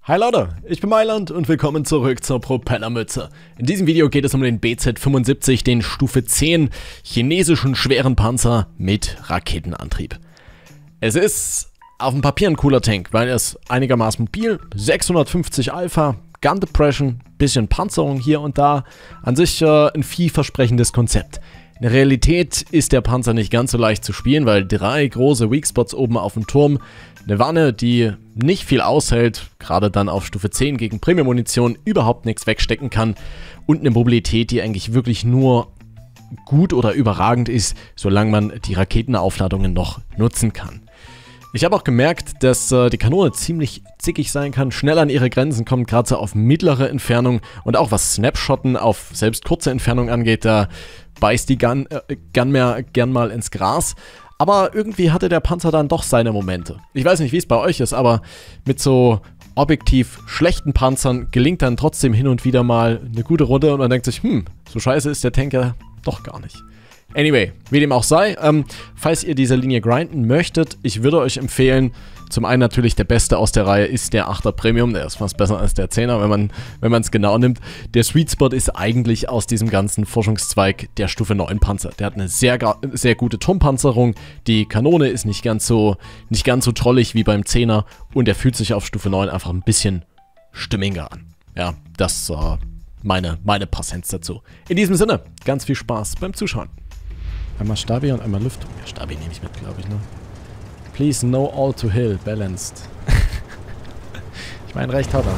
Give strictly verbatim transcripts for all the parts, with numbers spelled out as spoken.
Hi Leute, ich bin Mailand und willkommen zurück zur Propellermütze. In diesem Video geht es um den B Z fünfundsiebzig, den Stufe zehn chinesischen schweren Panzer mit Raketenantrieb. Es ist auf dem Papier ein cooler Tank, weil er ist einigermaßen mobil, sechshundertfünfzig Alpha, Gun Depression, bisschen Panzerung hier und da, an sich äh, ein vielversprechendes Konzept. In der Realität ist der Panzer nicht ganz so leicht zu spielen, weil drei große Weakspots oben auf dem Turm, eine Wanne, die nicht viel aushält, gerade dann auf Stufe zehn gegen Premium-Munition überhaupt nichts wegstecken kann und eine Mobilität, die eigentlich wirklich nur gut oder überragend ist, solange man die Raketenaufladungen noch nutzen kann. Ich habe auch gemerkt, dass äh, die Kanone ziemlich zickig sein kann, schnell an ihre Grenzen kommt, gerade so auf mittlere Entfernung und auch was Snapshotten auf selbst kurze Entfernung angeht, da beißt die Gun, äh, Gun mehr gern mal ins Gras. Aber irgendwie hatte der Panzer dann doch seine Momente. Ich weiß nicht, wie es bei euch ist, aber mit so objektiv schlechten Panzern gelingt dann trotzdem hin und wieder mal eine gute Runde und man denkt sich, hm, so scheiße ist der Tank ja doch gar nicht. Anyway, wie dem auch sei, ähm, falls ihr diese Linie grinden möchtet, ich würde euch empfehlen, zum einen natürlich der beste aus der Reihe ist der achter Premium, der ist fast besser als der zehner, wenn man wenn man es genau nimmt. Der Sweet Spot ist eigentlich aus diesem ganzen Forschungszweig der Stufe neun Panzer. Der hat eine sehr, sehr gute Turmpanzerung, die Kanone ist nicht ganz so nicht ganz so trollig wie beim zehner und der fühlt sich auf Stufe neun einfach ein bisschen stimmiger an. Ja, das ist äh, meine, meine paar Cents dazu. In diesem Sinne, ganz viel Spaß beim Zuschauen. Einmal Stabi und einmal Lüftung. Ja, Stabi nehme ich mit, glaube ich, ne? Please no all to hill, balanced. Ich meine, recht hat er.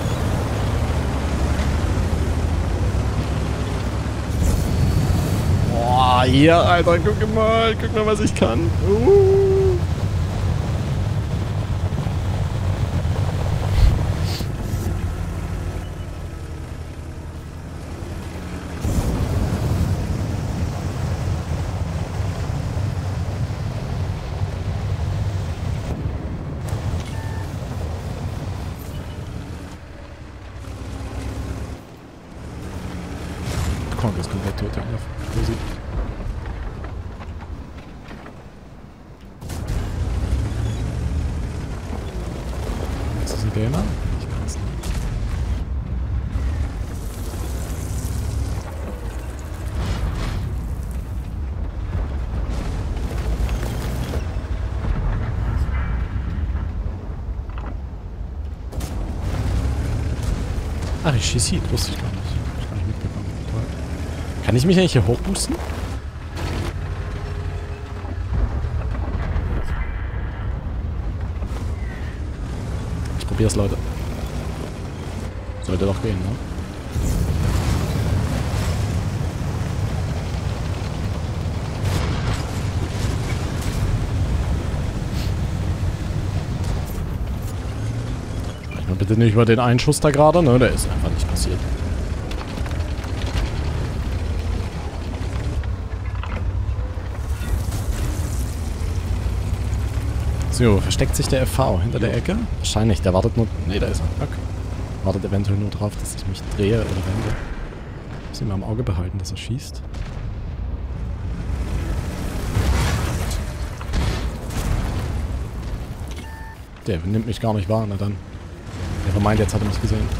Boah, hier, Alter, guck mal, guck mal, was ich kann. Uh. Kronk ist komplett tot, ja. Musik. Ist das ein Gamer? Ich kann es nicht. Ach, ich schieße Heat, wusste ich gar nicht. Kann ich mich eigentlich hier hochboosten? Ich probier's, Leute. Sollte doch gehen, ne? Sprech mal bitte nicht über den einen Schuss da gerade, ne? Der ist einfach nicht passiert. So, versteckt sich der F V hinter der Ecke? Wahrscheinlich, der wartet nur... Ne, da ist er. Okay. Wartet eventuell nur drauf, dass ich mich drehe oder wende. Muss ich mal im Auge behalten, dass er schießt. Der nimmt mich gar nicht wahr, na dann. Der meint, jetzt hat er mich gesehen.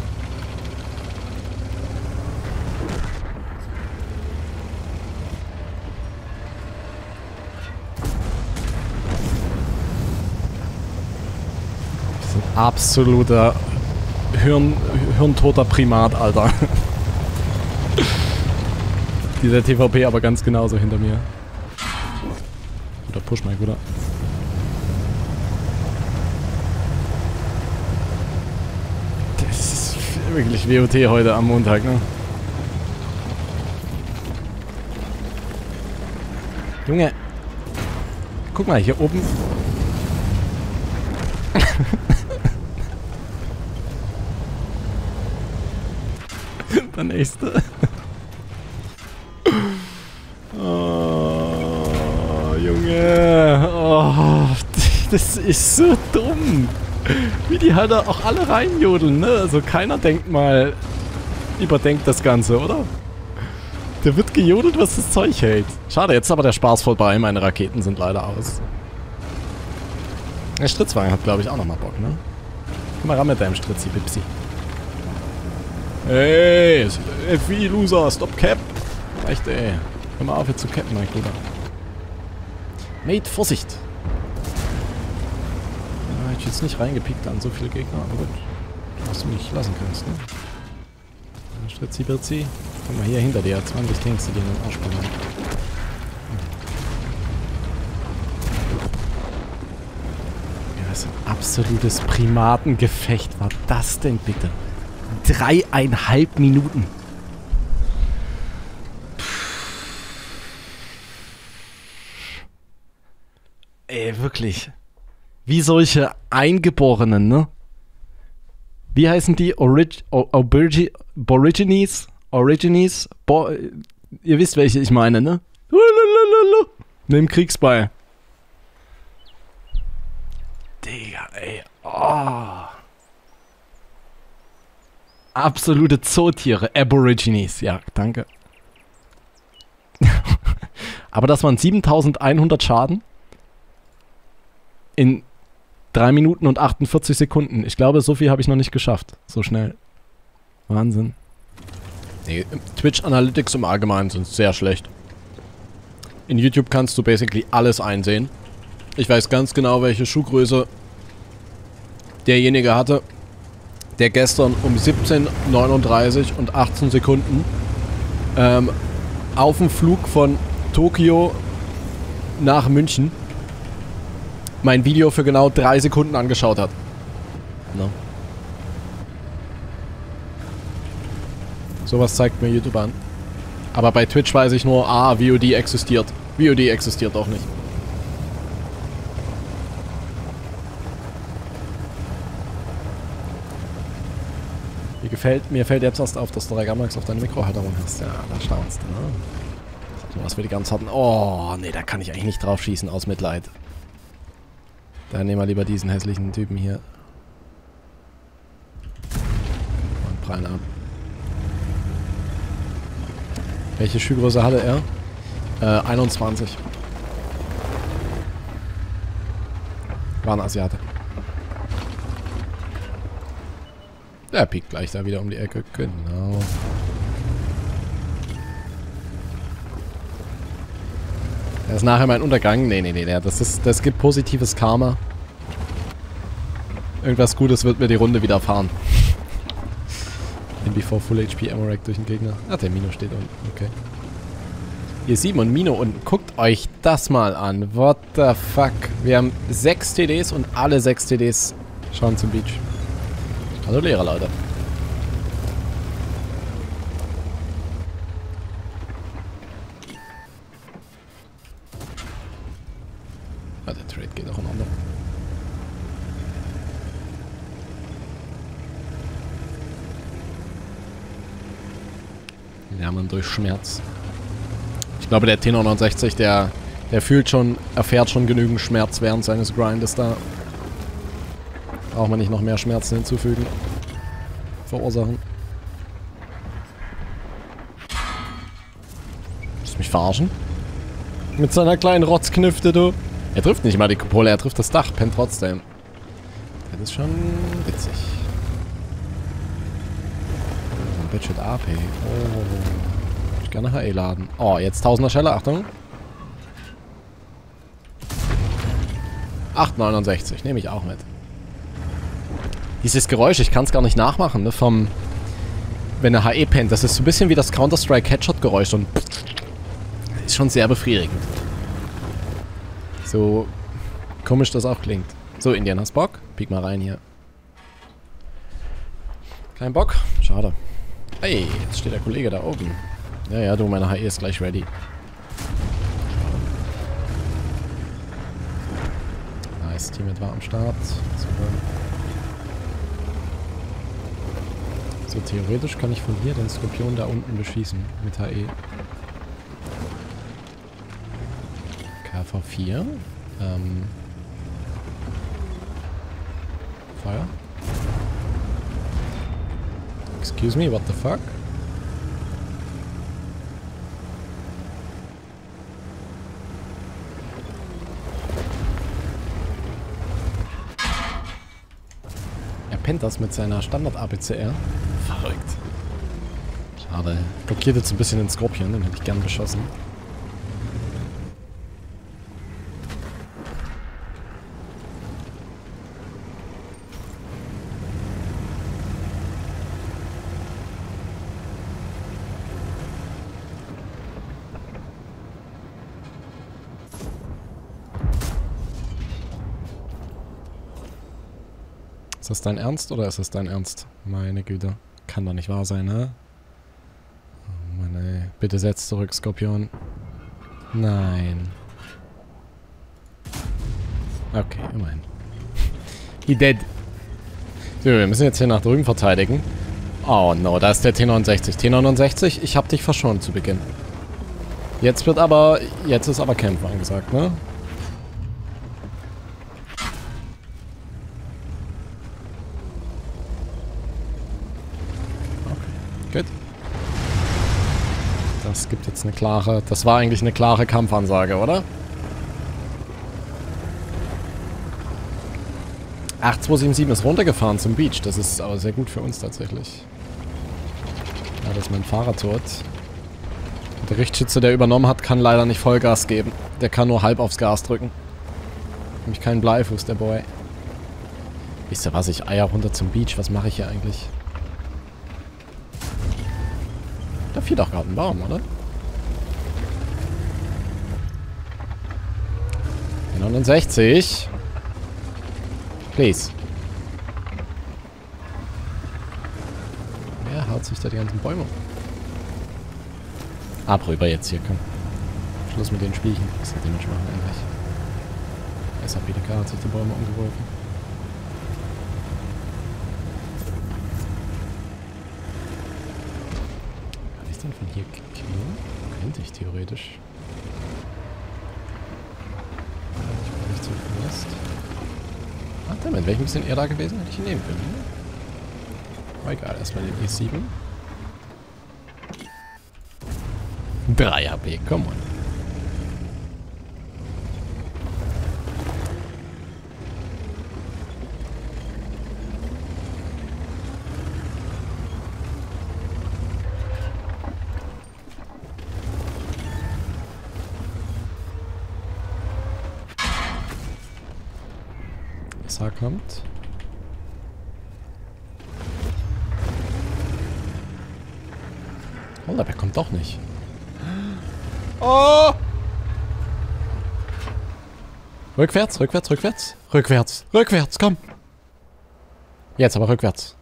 Absoluter Hirn, hirntoter Primat, Alter. Dieser T V P aber ganz genauso hinter mir. Guter Push, mein Guter. Das ist wirklich W O T heute am Montag, ne? Junge. Guck mal, hier oben... Der nächste. Oh, Junge. Oh, das ist so dumm. Wie die halt auch alle reinjodeln, ne? Also keiner denkt mal, überdenkt das Ganze, oder? Der wird gejodelt, was das Zeug hält. Schade, jetzt ist aber der Spaß vorbei. Meine Raketen sind leider aus. Der Stritzwagen hat, glaube ich, auch nochmal Bock, ne? Komm mal ran mit deinem Stritzi, Bipsi. Ey, F I, Loser, stop cap. Echt, ey. Hör mal auf, jetzt zu cappen, mein Bruder. Mate, Vorsicht. Ja, hätte ich jetzt nicht reingepickt an so viele Gegner, aber gut. Was du nicht lassen kannst, ne? Stritzi, Birzi. Guck mal hier hinter dir, zwanzig Tanks, die dir in den Arsch ballern. Ja, was ein absolutes Primatengefecht war das denn bitte? Dreieinhalb Minuten. Ey, wirklich. Wie solche Eingeborenen, ne? Wie heißen die? Orig Obergi Aborigines? Origines? Bo Ihr wisst, welche ich meine, ne? Nimm Kriegsbeil. Digga, ey. Oh. Absolute Zootiere. Aborigines. Ja, danke. Aber das waren siebentausendeinhundert Schaden. In drei Minuten und achtundvierzig Sekunden. Ich glaube, so viel habe ich noch nicht geschafft. So schnell. Wahnsinn. Nee, Twitch Analytics im Allgemeinen sind sehr schlecht. In YouTube kannst du basically alles einsehen. Ich weiß ganz genau, welche Schuhgröße derjenige hatte, der gestern um siebzehn Uhr neununddreißig und achtzehn Sekunden ähm, auf dem Flug von Tokio nach München mein Video für genau drei Sekunden angeschaut hat. No. Sowas zeigt mir YouTube an. Aber bei Twitch weiß ich nur, ah, V O D existiert. V O D existiert auch nicht. Mir gefällt, mir fällt jetzt erst auf, dass du drei Gammax auf deine Mikrohalterung hast. Ja, da staunst du, ne? So was wir die ganz hatten. Oh, nee, da kann ich eigentlich nicht drauf schießen, aus Mitleid. Dann nehmen wir lieber diesen hässlichen Typen hier. Und prallen ab. Welche Schuhgröße hatte er? Äh, einundzwanzig. War ein Asiate. Der piekt gleich da wieder um die Ecke. Genau. Das ist nachher mein Untergang. Nee, nee, nee, das, ist, das gibt positives Karma. Irgendwas Gutes wird mir die Runde widerfahren. In before Full H P Amorak durch den Gegner. Ah, der Mino steht unten. Okay. Hier sieben und Mino unten. Guckt euch das mal an. What the fuck. Wir haben sechs T Ds und alle sechs T Ds schauen zum Beach. Also Lehrer, Leute. Ah, der Trade geht auch in Ordnung. Lernen durch Schmerz. Ich glaube, der T neunundsechzig, der, der fühlt schon, erfährt schon genügend Schmerz während seines Grindes da. Braucht man nicht noch mehr Schmerzen hinzufügen. Verursachen. Willst du mich verarschen? Mit seiner kleinen Rotzknifte, du. Er trifft nicht mal die Kupole, er trifft das Dach, pennt trotzdem. Das ist schon witzig. So ein Budget A P. Oh. Ich gerne H E laden. Oh, jetzt tausender Schelle, Achtung. acht neunundsechzig, nehme ich auch mit. Dieses Geräusch, ich kann es gar nicht nachmachen, ne, vom... Wenn er H E pennt, das ist so ein bisschen wie das Counter-Strike-Headshot-Geräusch und... Ist schon sehr befriedigend. So komisch das auch klingt. So, Indian, hast Bock? Piek mal rein hier. Kein Bock? Schade. Hey, jetzt steht der Kollege da oben. Ja, ja, du, meine H E ist gleich ready. Nice, Teammate war am Start. Super. So, theoretisch kann ich von hier den Skorpion da unten beschießen mit H E. K V vier. Ähm. Feuer. Excuse me, what the fuck? verpennt das mit seiner Standard-A P C R. Verrückt. Schade. Blockiert jetzt ein bisschen den Skorpion, den hätte ich gern beschossen. Ist das dein Ernst oder ist das dein Ernst? Meine Güte. Kann doch nicht wahr sein, ne? Oh Mann, ey. Bitte setz zurück, Skorpion. Nein. Okay, immerhin. He dead. So, wir müssen jetzt hier nach drüben verteidigen. Oh no, da ist der T neunundsechzig. T neunundsechzig, ich hab dich verschont zu Beginn. Jetzt wird aber... Jetzt ist aber Kämpfen angesagt, ne? Gut. Das gibt jetzt eine klare... Das war eigentlich eine klare Kampfansage, oder? Ach, zwei sieben sieben ist runtergefahren zum Beach. Das ist aber sehr gut für uns tatsächlich. Ja, das ist mein Fahrer tot. Der Richtschütze, der übernommen hat, kann leider nicht Vollgas geben. Der kann nur halb aufs Gas drücken. Nämlich keinen Bleifuß, der Boy. Wisst ihr was? Ich eier runter zum Beach. Was mache ich hier eigentlich? Da fiel doch gerade ein Baum, oder? neunundsechzig. Please. Wer haut sich da die ganzen Bäume? Ab rüber jetzt hier, komm. Schluss mit den Spielchen. Was soll der Mensch machen eigentlich? S A P D K hat sich die Bäume umgeworfen. Denn von hier killen? Könnte ich theoretisch. Ich bin nicht so fest. Ach, damit wäre ich ein bisschen eher da gewesen, hätte ich ihn nehmen können. Aber egal, erstmal den E sieben. drei H P, komm on. Kommt. Oh, der kommt doch nicht. Oh! Rückwärts, rückwärts, rückwärts. Rückwärts, rückwärts, komm. Jetzt aber rückwärts.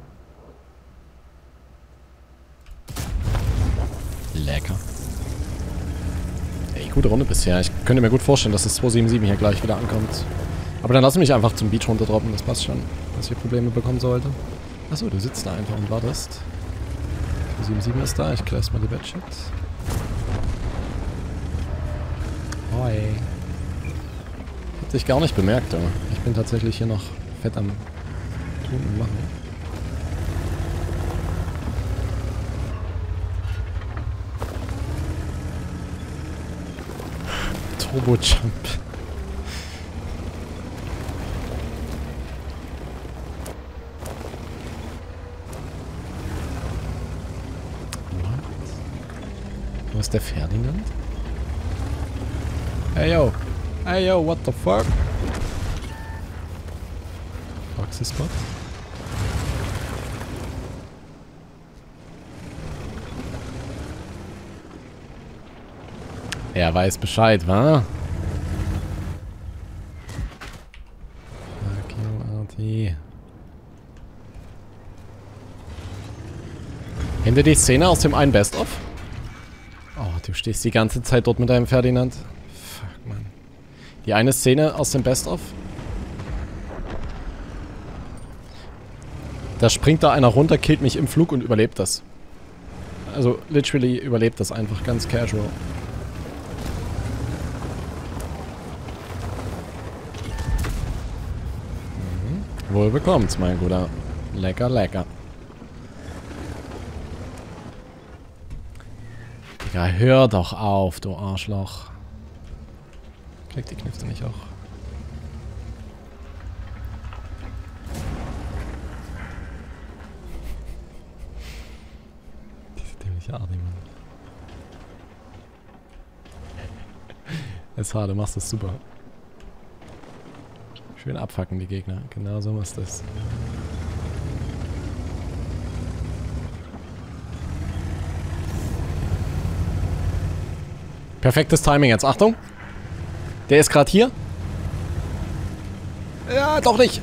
Lecker. Ey, gute Runde bisher. Ich könnte mir gut vorstellen, dass das zwei sieben sieben hier gleich wieder ankommt. Aber dann lass mich einfach zum Beach runterdroppen, das passt schon, dass ich hier Probleme bekommen sollte. Achso, du sitzt da einfach und wartest. zwei sieben sieben ist da, ich klär erstmal die Bedsheet. Hoi. Hat dich gar nicht bemerkt, aber ich bin tatsächlich hier noch fett am Tun und Machen. Turbo-Jump. Wo ist der Ferdinand? Hey yo! Hey yo, what the fuck? Foxy Spot? Er weiß Bescheid, wa? Fuck you, Arti. Kennt ihr die Szene aus dem einen Best-of? Oh, du stehst die ganze Zeit dort mit deinem Ferdinand. Fuck, Mann. Die eine Szene aus dem Best-of. Da springt da einer runter, killt mich im Flug und überlebt das. Also, literally überlebt das einfach ganz casual. Mhm. Wohl bekommt's, mein Guter. Lecker, lecker. Ja, hör doch auf, du Arschloch. Kriegt die Knifte nicht auch. Welcher Arti, Mann. S H, du machst das super. Schön abfacken, die Gegner. Genau so ist das. Perfektes Timing jetzt. Achtung! Der ist gerade hier. Ja, doch nicht.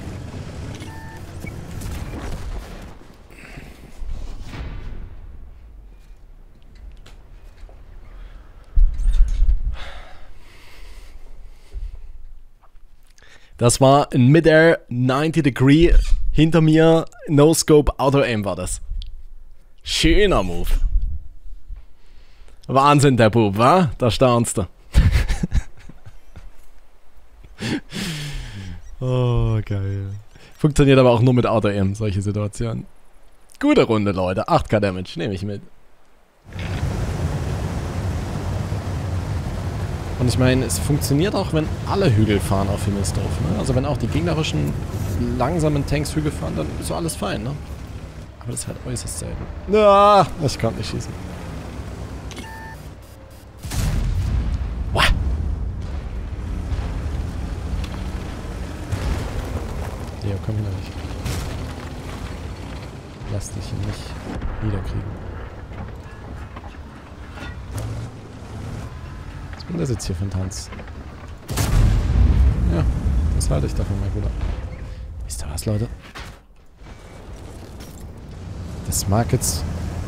Das war ein Mid-Air neunzig Degree. Hinter mir No-Scope Auto-Aim war das. Schöner Move. Wahnsinn, der Bub, wa? Da staunst du. Oh, geil. Funktioniert aber auch nur mit Auto-Aim, solche Situationen. Gute Runde, Leute. acht K Damage, nehme ich mit. Und ich meine, es funktioniert auch, wenn alle Hügel fahren auf Himmelsdorf. Ne? Also wenn auch die gegnerischen langsamen Tanks Hügel fahren, dann ist so alles fein. Ne? Aber das ist halt äußerst selten. Ah, ich konnte nicht schießen. Wah. Leo, komm hier nicht. Lass dich hier nicht niederkriegen. Und der sitzt hier für den Tanz. Ja, das halte ich davon, mein Bruder. Wisst ihr was, Leute? Das mag jetzt...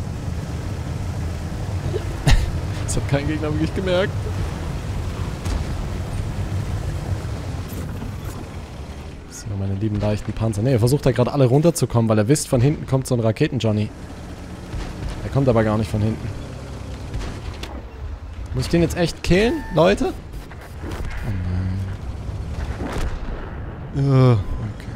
Das hat kein Gegner wirklich gemerkt. So, meine lieben leichten Panzer. Ne, ihr versucht da gerade alle runterzukommen, weil ihr wisst, von hinten kommt so ein Raketen-Johnny. Der kommt aber gar nicht von hinten. Muss ich den jetzt echt killen, Leute? Oh nein. Uh, okay.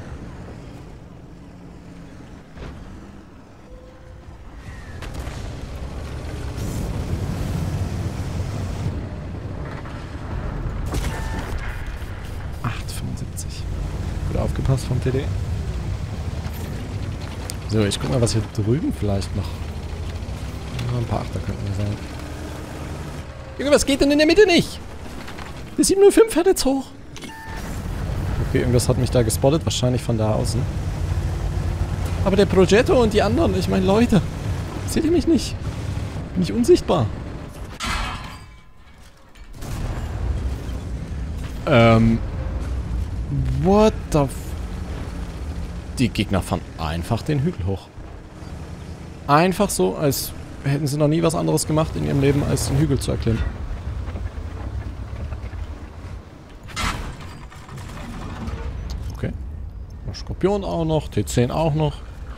acht fünfundsiebzig. Gut aufgepasst vom T D. So, ich guck mal, was hier drüben vielleicht noch... Ja, ein paar Achter könnten wir sein. Junge, was geht denn in der Mitte nicht? Der sieben null fünf fährt jetzt hoch. Okay, irgendwas hat mich da gespottet, wahrscheinlich von da außen. Aber der Progetto und die anderen, ich meine, Leute, seht ihr mich nicht? Bin ich unsichtbar? Ähm. What the f... Die Gegner fahren einfach den Hügel hoch. Einfach so, als... hätten sie noch nie was anderes gemacht in ihrem Leben, als den Hügel zu erklimmen. Okay. Skorpion auch noch, T zehn auch noch.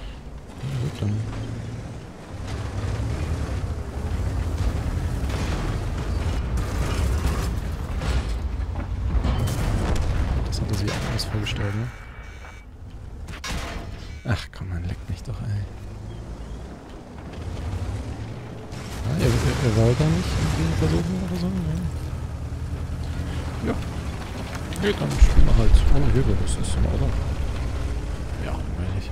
Das hatte sie auch alles vorgestellt, ne? Ach komm, man leckt mich doch, ey. Ah, ihr, ihr, ihr wollt da nicht irgendwie versuchen oder so? Ja. Ja. Nee, dann spielen wir halt ohne Hügel, das ist in Ordnung. Ja, wirklich.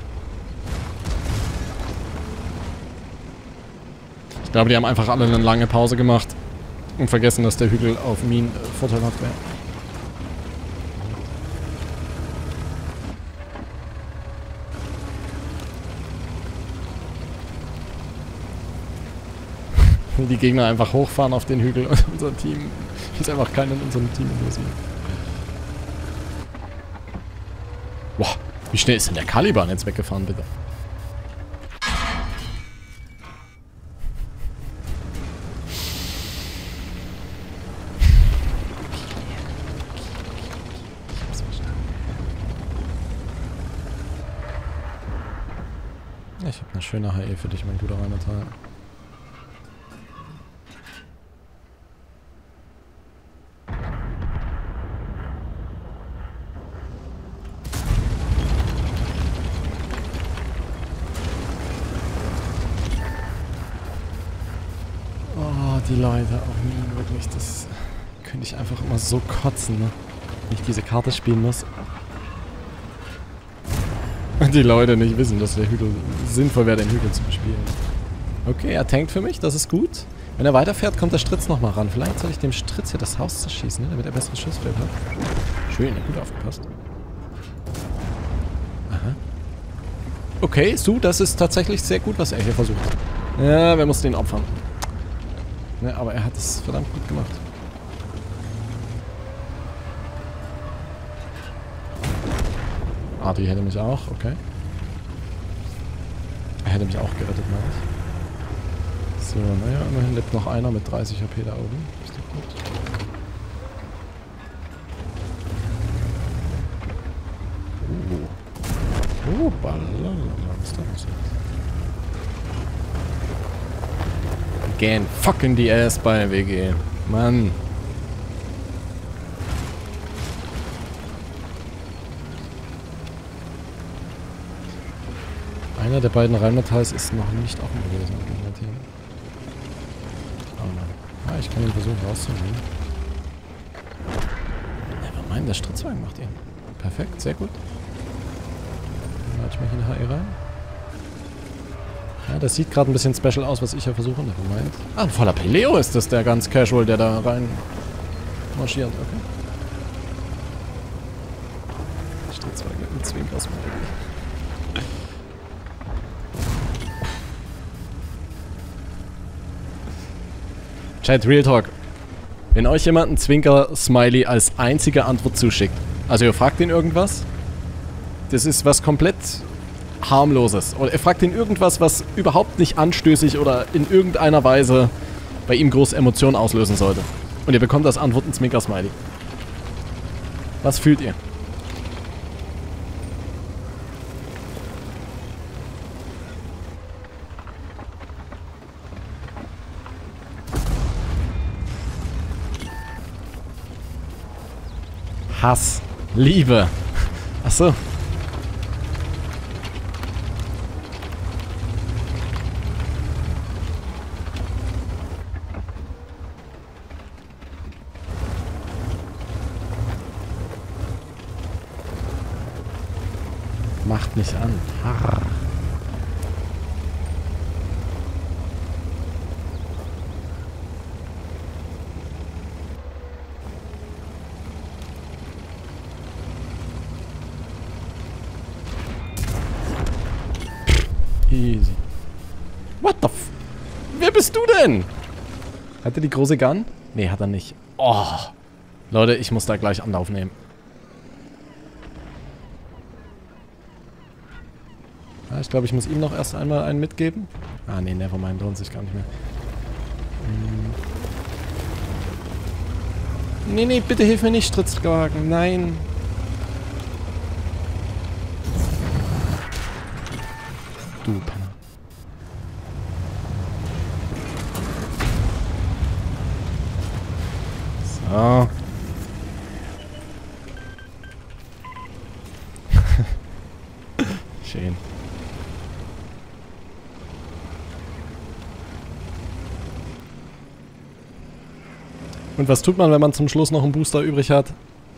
Ich glaube, die haben einfach alle eine lange Pause gemacht und vergessen, dass der Hügel auf Minen äh, vorteilhaft wäre. Die Gegner einfach hochfahren auf den Hügel und unser Team ist einfach keiner in unserem Team interessiert. Boah, wie schnell ist denn der Caliban jetzt weggefahren, bitte? Ich habe eine schöne H E für dich, mein guter Rheinmetall. Die Leute auf Minen, wirklich, das könnte ich einfach immer so kotzen, ne? Wenn ich diese Karte spielen muss. Und die Leute nicht wissen, dass der Hügel sinnvoll wäre, den Hügel zu bespielen. Okay, er tankt für mich, das ist gut. Wenn er weiterfährt, kommt der Stritz nochmal ran. Vielleicht soll ich dem Stritz hier das Haus zerschießen, ne? Damit er bessere Schussfeld hat. Schön, gut aufgepasst. Aha. Okay, Su, das ist tatsächlich sehr gut, was er hier versucht. Ja, wir mussten ihn opfern. Ne, aber er hat es verdammt gut gemacht. Ah, die hätte mich auch, okay. Er hätte mich auch gerettet, meine ich. So, naja, immerhin lebt noch einer mit dreißig H P da oben. Ist doch gut. Oh. Oh, balala. Was ist da passiert? Again, fucking die ass bei W G. Mann. Einer der beiden Rheinmetalls ist noch nicht offen gewesen mit dem Team. Ah, ich kann ihn versuchen rauszunehmen. Nevermind, der Stritzwagen macht ihn. Perfekt, sehr gut. Dann lade ich mal hier eine H E rein. Ja, das sieht gerade ein bisschen special aus, was ich hier versuche. Nevermind. Ah, ein voller Peleo ist das, der ganz casual, der da rein marschiert. Okay. Stritzwagen mit einem Zwinkers. Chat, Real Talk. Wenn euch jemand einen Zwinker-Smiley als einzige Antwort zuschickt, also ihr fragt ihn irgendwas, das ist was komplett harmloses. Oder ihr fragt ihn irgendwas, was überhaupt nicht anstößig oder in irgendeiner Weise bei ihm große Emotionen auslösen sollte. Und ihr bekommt als Antwort einen Zwinker-Smiley. Was fühlt ihr? Hass. Liebe. Achso. Macht mich an. Harr. Easy. What the f... Wer bist du denn? Hat er die große Gun? Nee, hat er nicht. Oh. Leute, ich muss da gleich Anlauf nehmen. Ja, ich glaube, ich muss ihm noch erst einmal einen mitgeben. Ah, nee, nevermind, lohnt sich gar nicht mehr. Hm. Nee, nee, bitte hilf mir nicht, Stritzwagen. Nein. Du Penner. So. Schön. Und was tut man, wenn man zum Schluss noch einen Booster übrig hat?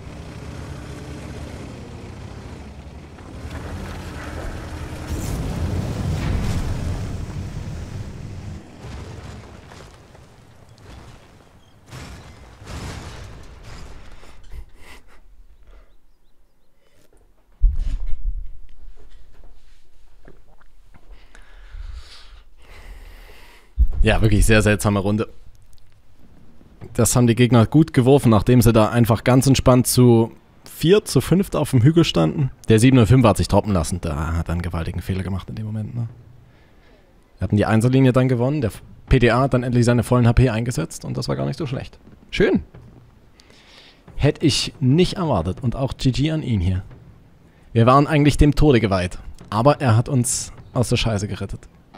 Ja, wirklich sehr seltsame Runde. Das haben die Gegner gut geworfen, nachdem sie da einfach ganz entspannt zu vier, zu fünft auf dem Hügel standen. Der siebenhundertfünf hat sich droppen lassen. Da hat er einen gewaltigen Fehler gemacht in dem Moment. Ne? Wir hatten die Einserlinie dann gewonnen. Der P D A hat dann endlich seine vollen H P eingesetzt und das war gar nicht so schlecht. Schön. Hätte ich nicht erwartet. Und auch G G an ihn hier. Wir waren eigentlich dem Tode geweiht. Aber er hat uns aus der Scheiße gerettet.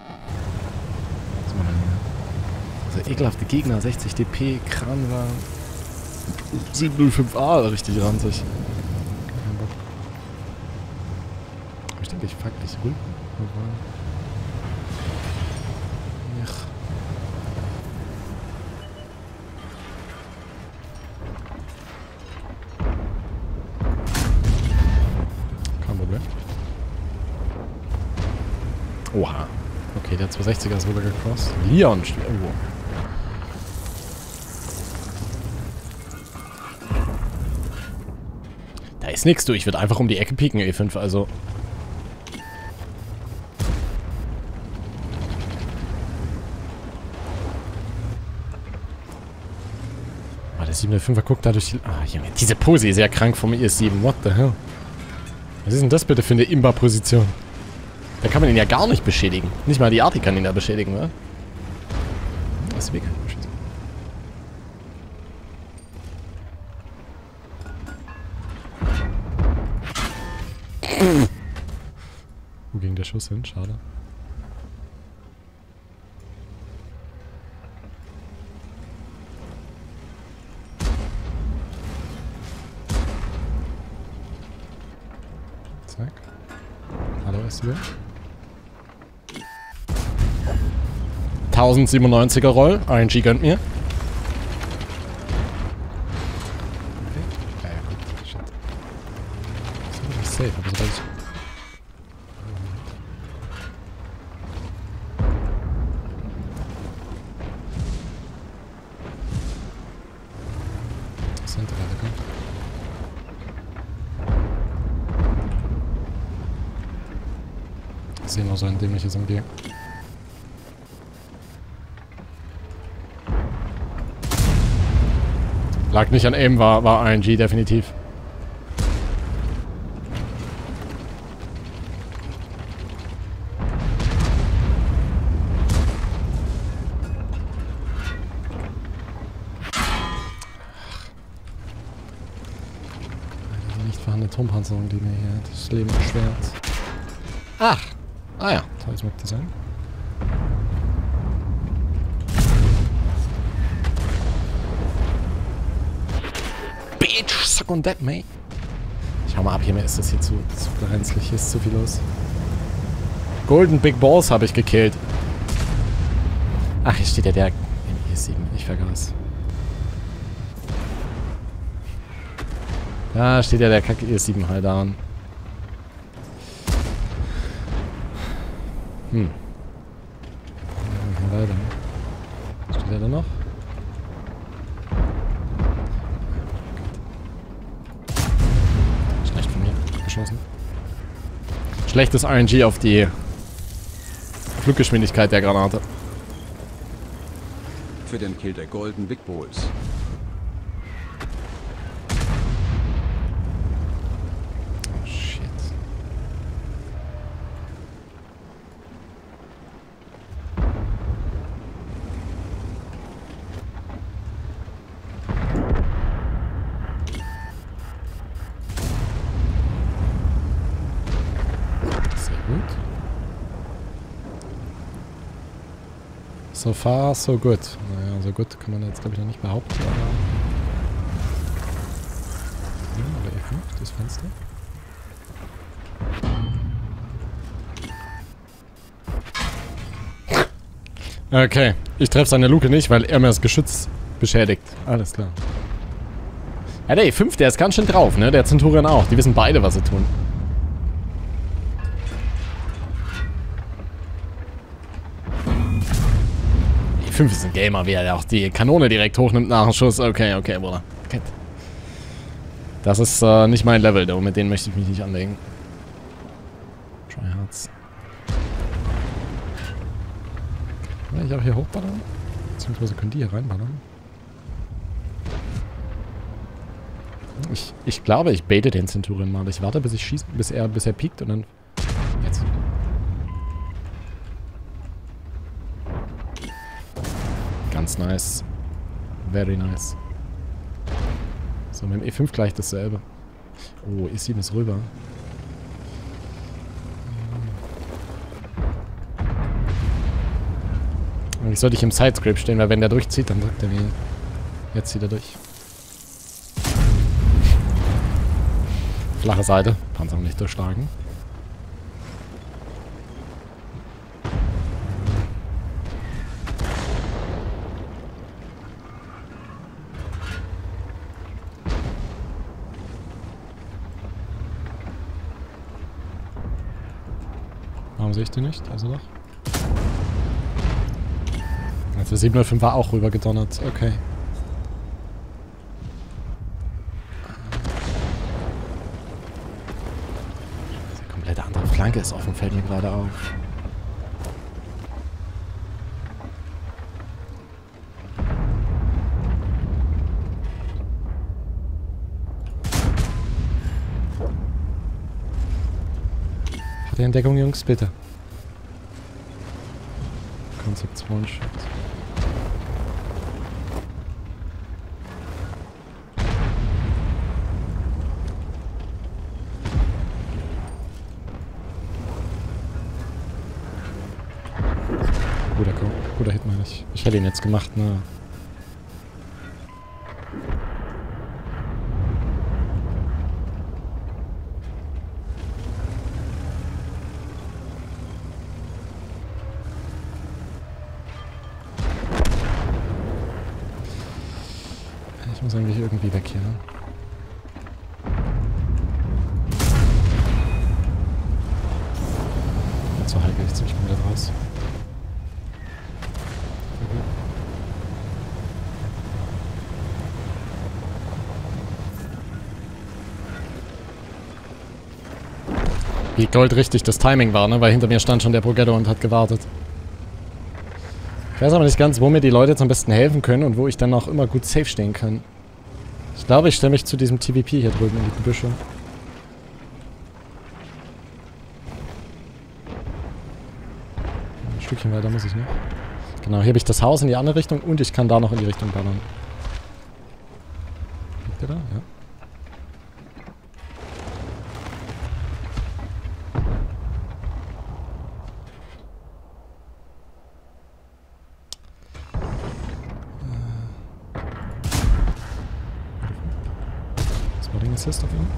Also ekelhafte Gegner, sechzig D P, Kranwa, siebenhundertfünf A, richtig ranzig. Ich denke, ich fuck dich rüber. Kein Problem. Oha. Okay, der zweihundertsechziger ist rüber gecrossed. Leon steht irgendwo. Da ist nichts, du. Ich würde einfach um die Ecke pieken, E fünf, also. Ah, der siebenhundertfünfer guckt da durch die... Ah, Junge, diese Pose ist ja krank vom E S sieben. What the hell? Was ist denn das bitte für eine Imba-Position? Da kann man ihn ja gar nicht beschädigen. Nicht mal die Arti kann ihn da beschädigen, oder? Das ist weg. Wo ging der Schuss hin? Schade. Zack. Hallo, S B. tausendsiebenundneunziger Roll. R N G gönnt mir. Okay. Ja, ja, gut. Shit. Das ist nicht safe, aber sobald ich... Das hinter weiter kommt. Ich sehe noch so ein dämliches M G. Lag nicht an Aim, war, war R N G definitiv. Die nicht vorhandene Turmpanzerung, die mir hier das Leben erschwert. Ach! Ah ja, tolles Map-Design. Suck on that, mate. Ich hau mal ab hier, mir ist das hier zu, zu brenzlig. Hier ist zu viel los. Golden Big Balls habe ich gekillt. Ach, hier steht ja der im E S sieben. Ich vergaß. Da steht ja der kacke E S sieben halt da. Hm. Ja, weiter. Steht der da noch? Schlechtes R N G auf die Fluggeschwindigkeit der Granate. Für den Kill der Golden Big Balls. Oh shit. So far, so good. Naja, so gut kann man jetzt, glaube ich, noch nicht behaupten. Aber, ja, aber E fünf, das Fenster. Okay, ich treffe seine Luke nicht, weil er mir das Geschütz beschädigt. Alles klar. Ja, der E fünf, der ist ganz schön drauf, ne? Der Centurion auch. Die wissen beide, was sie tun. fünf ist ein Gamer, wie er auch die Kanone direkt hochnimmt nach dem Schuss. Okay, okay, Bruder. Okay. Das ist äh, nicht mein Level, though. Mit denen möchte ich mich nicht anlegen. Tryhards. Kann ich auch hier hochballern? Beziehungsweise können die hier reinballern? Ich, ich glaube, ich baite den Centurion mal. Ich warte, bis ich schieße, bis er, bis er piekt und dann... Jetzt. Ganz nice. Very nice. So, mit dem E fünf gleich dasselbe. Oh, E sieben ist rüber. Eigentlich sollte ich im Sidescrape stehen, weil wenn der durchzieht, dann drückt er mir. Jetzt zieht er durch. Flache Seite. Panzer nicht durchschlagen. Warum sehe ich den nicht? Also doch. Also siebenhundertfünf war auch rüber gedonnert. Okay. Die komplette andere Flanke ist offen, fällt mir gerade auf. Hat ihr Entdeckung, Jungs? Bitte. Konzeption shit. Guter Go. Guter Hit, meine ich. Ich hätte ihn jetzt gemacht, ne? Ich muss eigentlich irgendwie weg hier. So halb ich ziemlich komplett raus. Wie goldrichtig das Timing war, ne? Weil hinter mir stand schon der Progetto und hat gewartet. Ich weiß aber nicht ganz, wo mir die Leute jetzt am besten helfen können und wo ich dann auch immer gut safe stehen kann. Ich glaube, ich stelle mich zu diesem T V P hier drüben in die Gebüsche. Ein Stückchen weiter muss ich noch. Genau, hier habe ich das Haus in die andere Richtung und ich kann da noch in die Richtung ballern. Liegt der da? Ja. Assist auf ihn.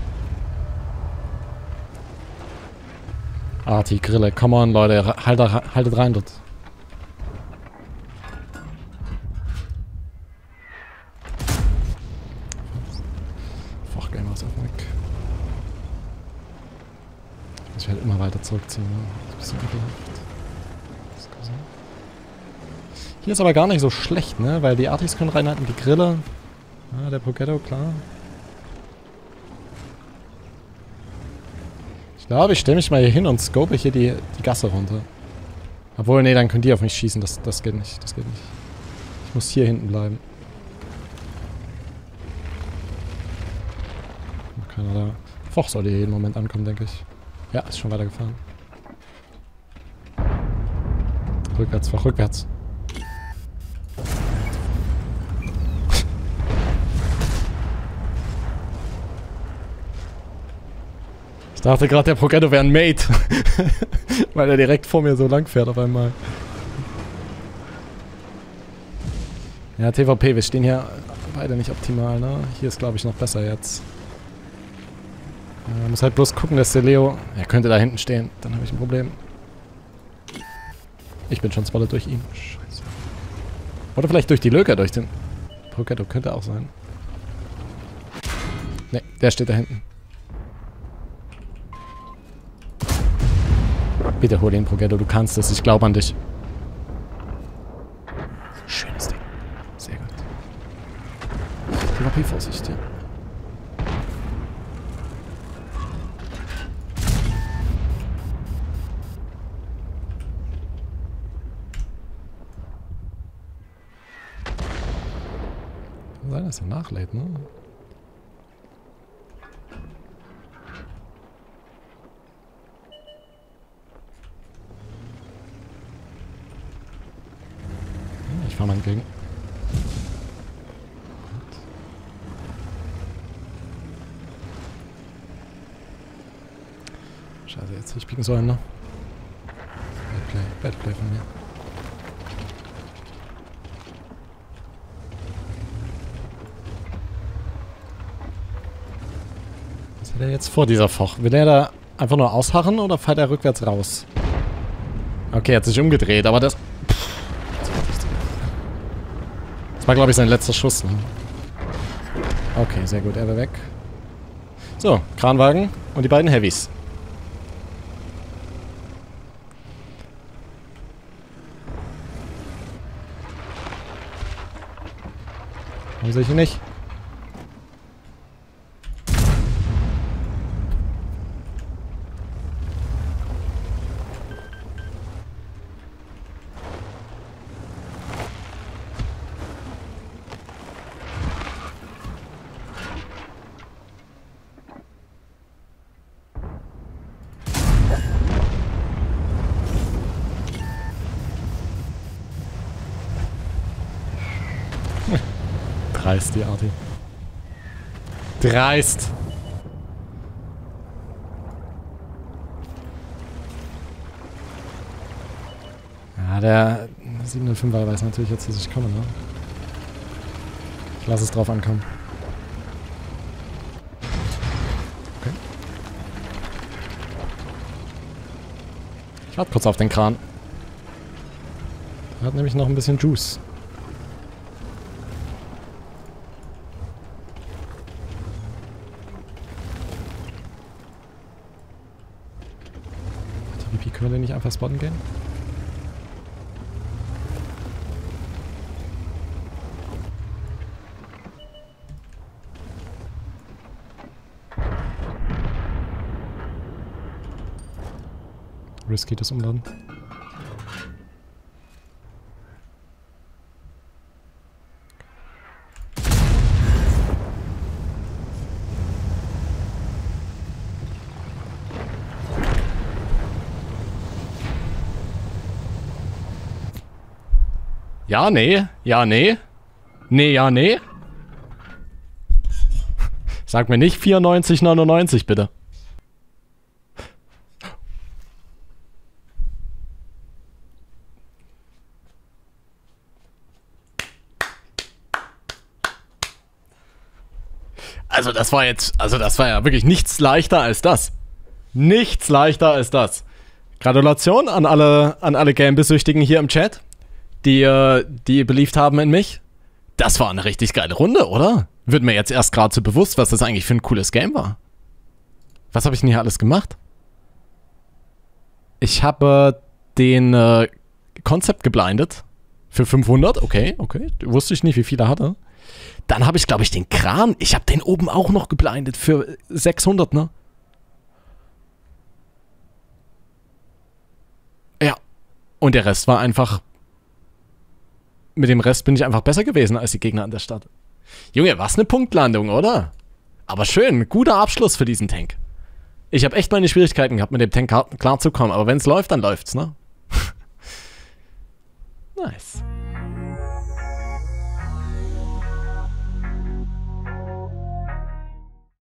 Arti, Grille, come on, Leute, haltet, haltet rein dort. Fachgamer ist auf dem Weg. Ich muss mich halt immer weiter zurückziehen, ne? Das ist ein bisschen ekelhaft. Hier ist aber gar nicht so schlecht, ne? Weil die Artis können reinhalten, die Grille. Ah, der Progetto, klar. Ich glaube, ich stelle mich mal hier hin und scope hier die, die Gasse runter. Obwohl, nee, dann können die auf mich schießen. Das, das geht nicht. Das geht nicht. Ich muss hier hinten bleiben. Keiner da. Foch sollte hier jeden Moment ankommen, denke ich. Ja, ist schon weitergefahren. Rückwärts, Foch, rückwärts. Ich dachte gerade, der Progetto wäre ein Mate. Weil er direkt vor mir so lang fährt auf einmal. Ja, T V P, wir stehen hier beide nicht optimal, ne? Hier ist, glaube ich, noch besser jetzt. Man muss halt bloß gucken, dass der Leo... Er könnte da hinten stehen, dann habe ich ein Problem. Ich bin schon spotted durch ihn. Scheiße. Oder vielleicht durch die Lücke, durch den... Progetto könnte auch sein. Ne, der steht da hinten. Bitte hol den Progetto, du kannst es, ich glaube an dich. Schönes Ding. Sehr gut. T V P, Vorsicht, ja. Kann sein, dass er nachlädt, ne? Ich fahr mal entgegen. Scheiße, jetzt hätte ich pieken sollen, ne? Bad Play, Bad Play von mir. Was hat er jetzt vor, dieser Foch? Will er da einfach nur ausharren oder fährt er rückwärts raus? Okay, er hat sich umgedreht, aber das... Das war, glaube ich, sein letzter Schuss, ne? Okay, sehr gut, er war weg. So, Kranwagen und die beiden Heavys. Warum sehe ich ihn nicht? Dreist, die Arti. Dreist. Ja, der siebenhundertfünfer weiß natürlich jetzt, dass ich komme, ne? Ich lasse es drauf ankommen. Okay. Ich warte kurz auf den Kran. Der hat nämlich noch ein bisschen Juice. Können wir den nicht einfach spotten gehen? Risky das Umladen. Ja, nee. Ja, nee. Nee, ja, nee. Sag mir nicht vierundneunzig neunundneunzig, bitte. Also das war jetzt, also das war ja wirklich nichts leichter als das. Nichts leichter als das. Gratulation an alle, an alle Game-Besüchtigen hier im Chat, die, die beliebt haben in mich. Das war eine richtig geile Runde, oder? Wird mir jetzt erst gerade so bewusst, was das eigentlich für ein cooles Game war. Was habe ich denn hier alles gemacht? Ich habe den äh, Concept geblindet. Für fünfhundert, okay, okay. Wusste ich nicht, wie viel er hatte. Dann habe ich, glaube ich, den Kran. Ich habe den oben auch noch geblindet für sechshundert, ne? Ja. Und der Rest war einfach... Mit dem Rest bin ich einfach besser gewesen als die Gegner an der Stadt. Junge, was eine Punktlandung, oder? Aber schön, guter Abschluss für diesen Tank. Ich habe echt meine Schwierigkeiten gehabt, mit dem Tank klarzukommen, aber wenn es läuft, dann läuft's, ne? Nice.